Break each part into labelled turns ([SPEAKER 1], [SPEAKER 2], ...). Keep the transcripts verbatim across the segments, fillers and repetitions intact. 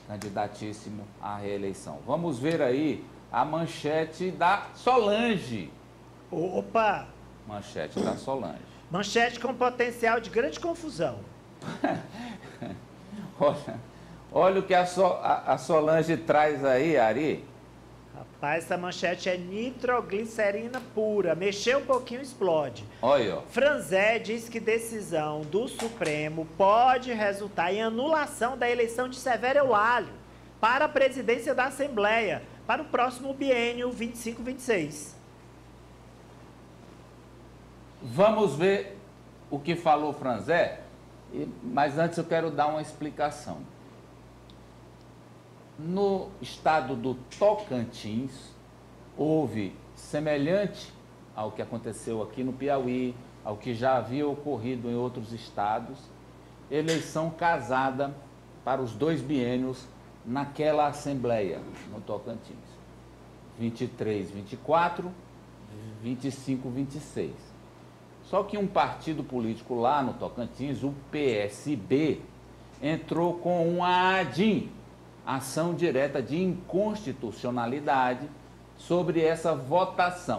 [SPEAKER 1] candidatíssimo à reeleição. Vamos ver aí a manchete da Solange.
[SPEAKER 2] Opa!
[SPEAKER 1] Manchete da Solange.
[SPEAKER 2] Manchete com potencial de grande confusão.
[SPEAKER 1] olha, olha o que a, so, a, a Solange traz aí, Ari.
[SPEAKER 2] Rapaz, essa manchete é nitroglicerina pura. Mexeu um pouquinho, explode.
[SPEAKER 1] Olha, ó.
[SPEAKER 2] Franzé diz que decisão do Supremo pode resultar em anulação da eleição de Severo Eulálio para a presidência da Assembleia para o próximo biênio vinte e cinco vinte e seis.
[SPEAKER 1] Vamos ver o que falou Franzé, mas antes eu quero dar uma explicação. No estado do Tocantins, houve, semelhante ao que aconteceu aqui no Piauí, ao que já havia ocorrido em outros estados, eleição casada para os dois biênios naquela Assembleia, no Tocantins. vinte e três, vinte e quatro, vinte e cinco, vinte e seis. Só que um partido político lá no Tocantins, o P S B, entrou com uma ADIM, ação direta de inconstitucionalidade, sobre essa votação.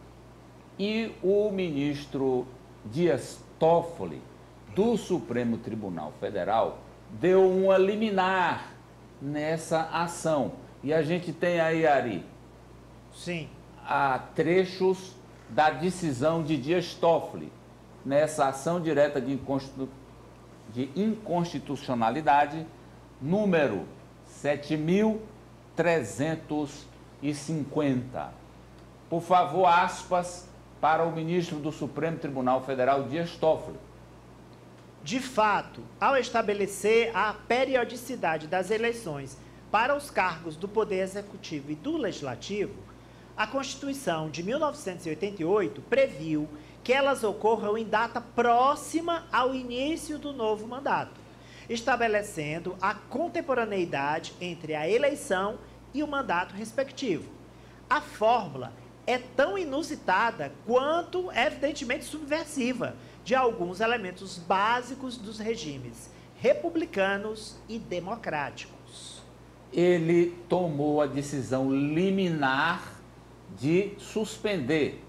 [SPEAKER 1] E o ministro Dias Toffoli, do Supremo Tribunal Federal, deu uma liminar nessa ação. E a gente tem aí, Ari,
[SPEAKER 2] Sim.
[SPEAKER 1] a trechos da decisão de Dias Toffoli nessa ação direta de, inconstitu... de inconstitucionalidade número sete mil trezentos e cinquenta. Por favor, aspas para o ministro do Supremo Tribunal Federal, Dias Toffoli.
[SPEAKER 2] De fato, ao estabelecer a periodicidade das eleições para os cargos do Poder Executivo e do Legislativo, a Constituição de mil novecentos e oitenta e oito previu que elas ocorram em data próxima ao início do novo mandato, estabelecendo a contemporaneidade entre a eleição e o mandato respectivo. A fórmula é tão inusitada quanto, evidentemente, subversiva de alguns elementos básicos dos regimes republicanos e democráticos.
[SPEAKER 1] Ele tomou a decisão liminar de suspender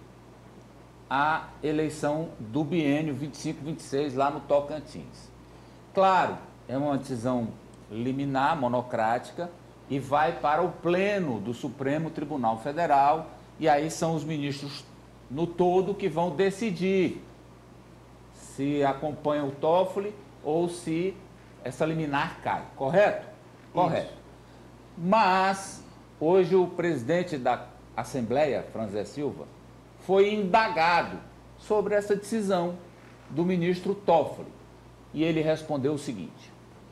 [SPEAKER 1] a eleição do biênio vinte e cinco vinte e seis lá no Tocantins. Claro, é uma decisão liminar, monocrática, e vai para o pleno do Supremo Tribunal Federal, e aí são os ministros no todo que vão decidir se acompanham o Toffoli ou se essa liminar cai, correto? Correto. Isso. Mas, hoje o presidente da Assembleia, Franzé Silva, foi indagado sobre essa decisão do ministro Toffoli. E ele respondeu o seguinte: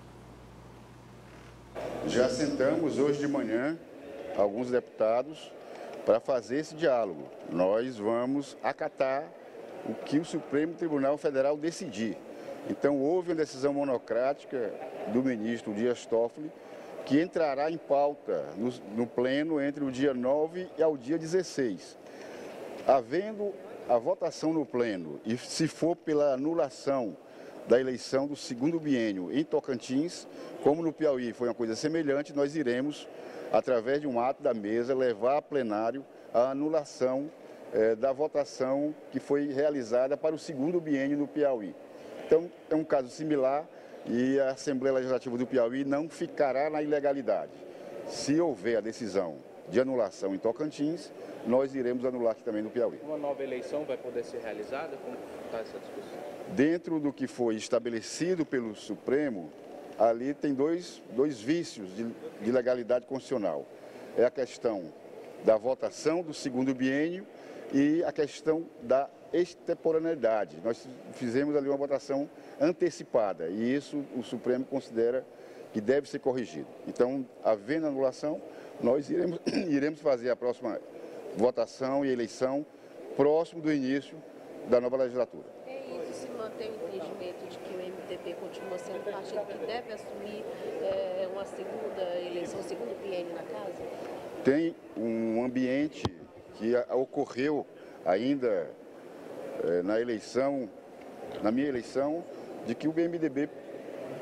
[SPEAKER 3] já sentamos hoje de manhã, alguns deputados, para fazer esse diálogo. Nós vamos acatar o que o Supremo Tribunal Federal decidir. Então, houve uma decisão monocrática do ministro Dias Toffoli, que entrará em pauta no, no pleno entre o dia nove e ao dia dezesseis. Havendo a votação no pleno, e se for pela anulação da eleição do segundo biênio em Tocantins, como no Piauí foi uma coisa semelhante, nós iremos, através de um ato da mesa, levar a plenário a anulação eh, da votação que foi realizada para o segundo biênio no Piauí. Então, é um caso similar e a Assembleia Legislativa do Piauí não ficará na ilegalidade. Se houver a decisão de anulação em Tocantins, nós iremos anular aqui também no Piauí.
[SPEAKER 4] Uma nova eleição vai poder ser realizada? Como está essa discussão?
[SPEAKER 3] Dentro do que foi estabelecido pelo Supremo, ali tem dois, dois vícios de, de legalidade constitucional. É a questão da votação do segundo biênio e a questão da extemporaneidade. Nós fizemos ali uma votação antecipada e isso o Supremo considera que deve ser corrigido. Então, havendo anulação, nós iremos, iremos fazer a próxima votação e eleição próximo do início da nova legislatura.
[SPEAKER 5] É isso, se mantém o entendimento de que o M D B continua sendo o partido que deve assumir é, uma segunda eleição, um segundo biênio na casa?
[SPEAKER 3] Tem um ambiente que ocorreu ainda é, na eleição, na minha eleição, de que o M D B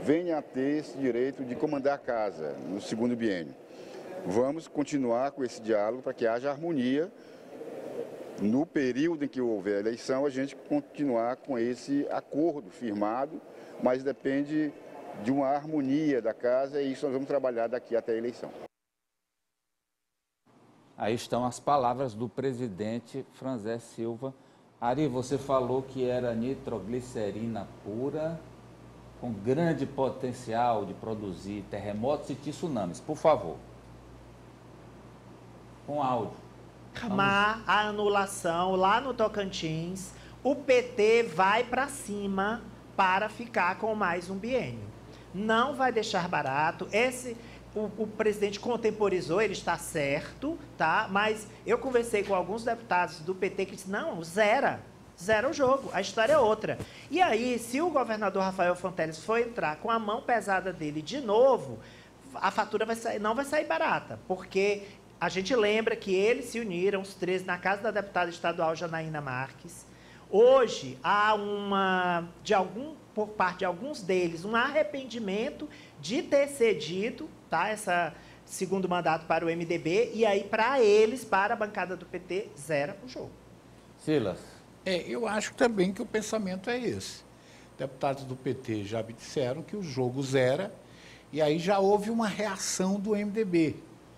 [SPEAKER 3] venha a ter esse direito de comandar a casa no segundo biênio. Vamos continuar com esse diálogo para que haja harmonia. No período em que houver a eleição, a gente continuar com esse acordo firmado, mas depende de uma harmonia da casa e isso nós vamos trabalhar daqui até a eleição.
[SPEAKER 1] Aí estão as palavras do presidente Franzé Silva. Ari, você falou que era nitroglicerina pura, com grande potencial de produzir terremotos e tsunamis. Por favor. Com áudio.
[SPEAKER 2] Chamar a anulação lá no Tocantins, o P T vai para cima para ficar com mais um biênio. Não vai deixar barato. Esse, o, o presidente contemporizou, ele está certo, tá? Mas eu conversei com alguns deputados do P T que disseram, não, zera. Zera o jogo, a história é outra. E aí, se o governador Rafael Fonteles for entrar com a mão pesada dele de novo, a fatura vai sair, não vai sair barata, porque a gente lembra que eles se uniram, os três, na casa da deputada estadual Janaína Marques. Hoje, há uma, de algum, por parte de alguns deles, um arrependimento de ter cedido, tá, essa segundo mandato para o M D B, e aí, para eles, para a bancada do P T, zera o jogo.
[SPEAKER 1] Silas.
[SPEAKER 6] É, eu acho também que o pensamento é esse. Deputados do P T já me disseram que o jogo zera, e aí já houve uma reação do M D B.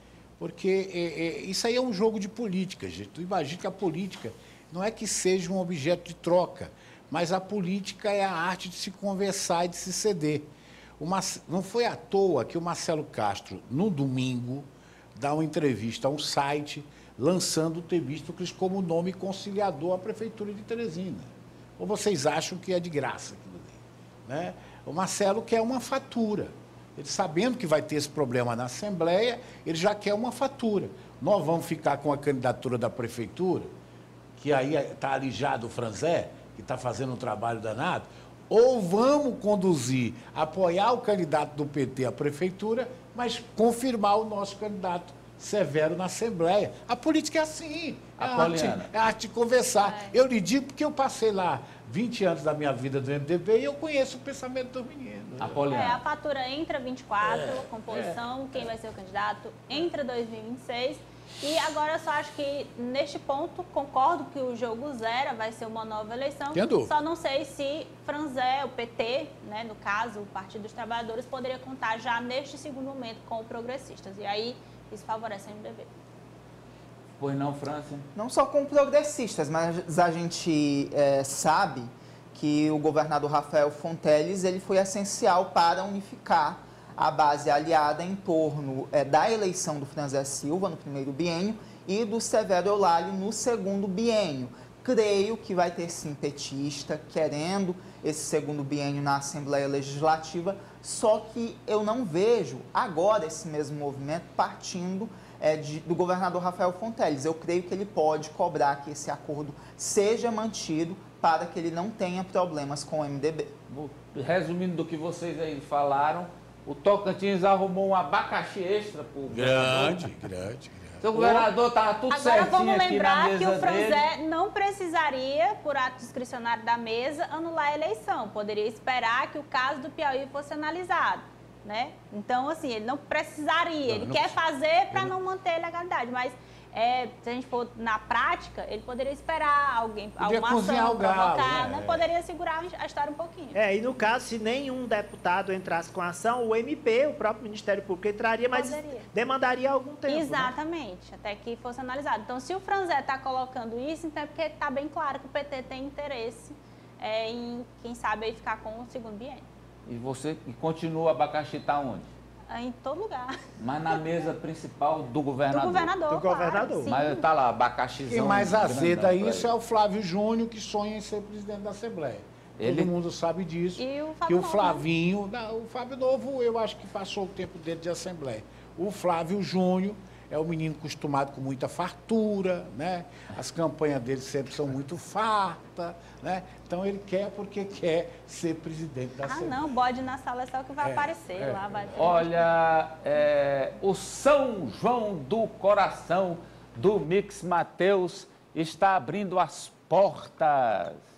[SPEAKER 6] Porque é, é, isso aí é um jogo de política, gente. Tu imagina que a política não é que seja um objeto de troca, mas a política é a arte de se conversar e de se ceder. Uma, não foi à toa que o Marcelo Castro, no domingo, dá uma entrevista a um site lançando o Temístocles como nome conciliador à Prefeitura de Teresina. Ou vocês acham que é de graça aquilo ali, né? O Marcelo quer uma fatura. Ele, sabendo que vai ter esse problema na Assembleia, ele já quer uma fatura. Nós vamos ficar com a candidatura da Prefeitura, que aí está alijado o Franzé, que está fazendo um trabalho danado, ou vamos conduzir, apoiar o candidato do P T à Prefeitura, mas confirmar o nosso candidato Severo na Assembleia. A política é assim, é a arte, é a arte de conversar. É. Eu lhe digo porque eu passei lá vinte anos da minha vida do M D B e eu conheço o pensamento dos meninos.
[SPEAKER 7] É, a fatura entra vinte e quatro, é, composição, é. quem vai ser o candidato, entra dois mil e vinte e seis. E agora eu só acho que, neste ponto, concordo que o jogo zera, vai ser uma nova eleição.
[SPEAKER 6] Entendo.
[SPEAKER 7] Só não sei se Franzé, o P T, né, no caso, o Partido dos Trabalhadores, poderia contar já neste segundo momento com os progressistas. E aí, isso favorece o M D B.
[SPEAKER 1] Pois não, França?
[SPEAKER 8] Não só com progressistas, mas a gente é, sabe que o governador Rafael Fonteles ele foi essencial para unificar a base aliada em torno é, da eleição do Franzé Silva no primeiro biênio e do Severo Eulálio no segundo biênio. Creio que vai ter sim petista querendo esse segundo biênio na Assembleia Legislativa, só que eu não vejo agora esse mesmo movimento partindo é, de, do governador Rafael Fonteles. Eu creio que ele pode cobrar que esse acordo seja mantido para que ele não tenha problemas com o M D B.
[SPEAKER 1] Resumindo do que vocês aí falaram, o Tocantins arrumou um abacaxi extra para o
[SPEAKER 6] grande, grande, grande.
[SPEAKER 1] Seu governador estava tudo
[SPEAKER 7] Agora
[SPEAKER 1] certinho
[SPEAKER 7] vamos
[SPEAKER 1] aqui na
[SPEAKER 7] lembrar
[SPEAKER 1] mesa
[SPEAKER 7] que o Franzé
[SPEAKER 1] dele.
[SPEAKER 7] não precisaria, por ato discricionário da mesa, anular a eleição. Poderia esperar que o caso do Piauí fosse analisado, né? Então, assim, ele não precisaria. Não, ele não quer precisa. fazer para não... não manter a legalidade, mas é, se a gente for na prática, ele poderia esperar alguém,
[SPEAKER 6] podia
[SPEAKER 7] alguma ação,
[SPEAKER 6] o galo,
[SPEAKER 7] provocar,
[SPEAKER 6] é.
[SPEAKER 7] né? Poderia segurar a história um pouquinho.
[SPEAKER 2] É, e no caso, se nenhum deputado entrasse com a ação, o M P, o próprio Ministério Público, entraria, mas poderia. demandaria algum tempo.
[SPEAKER 7] Exatamente, né? Até que fosse analisado. Então, se o Franzé está colocando isso, então é porque está bem claro que o P T tem interesse é, em, quem sabe, aí ficar com o segundo biênio.
[SPEAKER 1] E você e continua o abacaxi está onde?
[SPEAKER 7] Em todo lugar.
[SPEAKER 1] Mas na mesa principal do governador.
[SPEAKER 7] Do governador,
[SPEAKER 2] Do governador.
[SPEAKER 7] Claro,
[SPEAKER 1] Mas está lá, abacaxizão.
[SPEAKER 6] Quem mais azeda isso é o Flávio Júnior, que sonha em ser presidente da Assembleia.
[SPEAKER 1] Ele...
[SPEAKER 6] Todo mundo sabe disso.
[SPEAKER 7] E o
[SPEAKER 6] que o
[SPEAKER 7] Novo,
[SPEAKER 6] Flavinho... Né? Não, o Fábio Novo, eu acho que passou o tempo dele de Assembleia. O Flávio Júnior é um menino acostumado com muita fartura, né? As campanhas dele sempre são muito fartas, né? Então ele quer porque quer ser presidente da
[SPEAKER 7] Ah,
[SPEAKER 6] Assembleia.
[SPEAKER 7] não, bode na sala é só o que vai
[SPEAKER 6] É,
[SPEAKER 7] aparecer.
[SPEAKER 6] é.
[SPEAKER 7] Lá vai ter...
[SPEAKER 1] Olha, é, o São João do Coração do Mix Mateus está abrindo as portas.